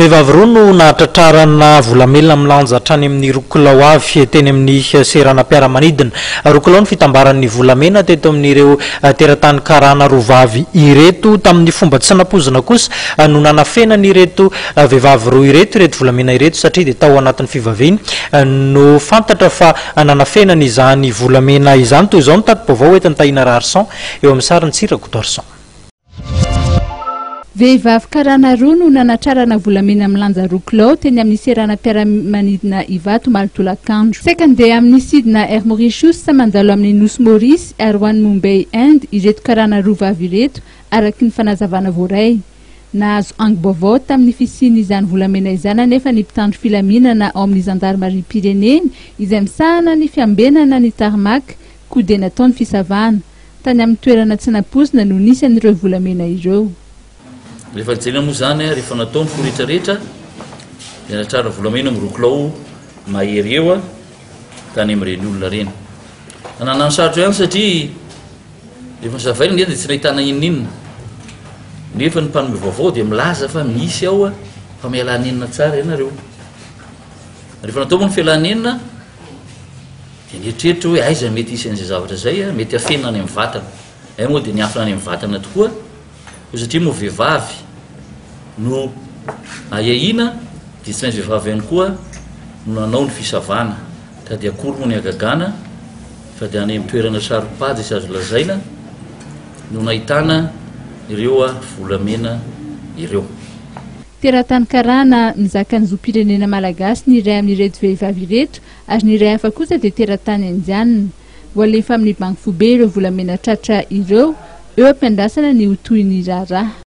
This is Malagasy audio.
Vehivavy roa no nahatratrarana volamena milanja hatrany amin'ny rokolao avy teny amin'ny seranam-piaramanidina. Rokolao ny fitambaran'ny volamena teto amin'ireo teratany karana rovavy ireto. Tamin'ny fomba tsy napozina kosa no nanafenany ireto vehivavy roa ireto volamena ireto satria dia tao anatin'ny fivaviny no fantatra fa nanafenany izany volamena izany. Toy izao ny tatim-baovao entiny Tahina Rarson eo amin'ny sariny Tsirako Dorson. Vehivavy karana roa no nanatrarana volamena milanja rokolao teny amin'ny seranam-piaramanidina Ivato Malotolakandro. Saika andeha amin'ny sidina Air Mauritius mandalo amin'ny Nosy Maurice ary ho an'ny Mumbai Inde ireto karana roa vavy ireto araky ny fanazavana voaray. Nahazo ango-baovao tamin'ny fisiany izany volamena izany anefa ny mpitandro filaminana ao amin'ny Gendarmerie Pyrénéenne izay misahana ny fiambenana ny tarmac kode nataony fisavana. Tany amin'ny toerana tsy napozina no nisy an'ireo volamena ireo. Rehefa jena moa zany rehefa natao ny foretrarehetra dia natrara volamena amin'ny rokolao mahery eo tany amin'ireny olona reny. Nanano sarotra ihany satria rehefa nizavaina dia tsy nahitana inona nefa ny mpanome vaovao dia milaza fa misy ao fa mialanenina tsara ianareo. Rehefa natao moa ny fialanenina dia nieritreritry hoe aiza mety hisy an'izay zavatra izay mety afenina any amin'ny vatana. Ay moa dia niafina any amin'ny vatana tokoa satria moa vehivavy no ahihina dia tsy maintsy vehivavy ihany koa no nanao ny fisavana. Tady akory moa ny agagana fa dia any amin'ny toerana saropady sy azo lazaina no nahitana ireo volamena ireo. Teratany karana mizaka ny zoam-pirenena malagasy ny iray amin'ireto vehivavy ireto ary ny iray hafa kosa dia teratany indianina. Voalefa amin'ny Banky Fobe ireo volamena tratra ireo eo ampiandrasana ny ho toy ny raharaha.